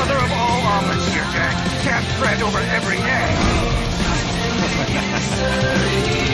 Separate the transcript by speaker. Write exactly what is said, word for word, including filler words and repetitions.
Speaker 1: Mother of all omelets here, Jack. Can't fret over every egg.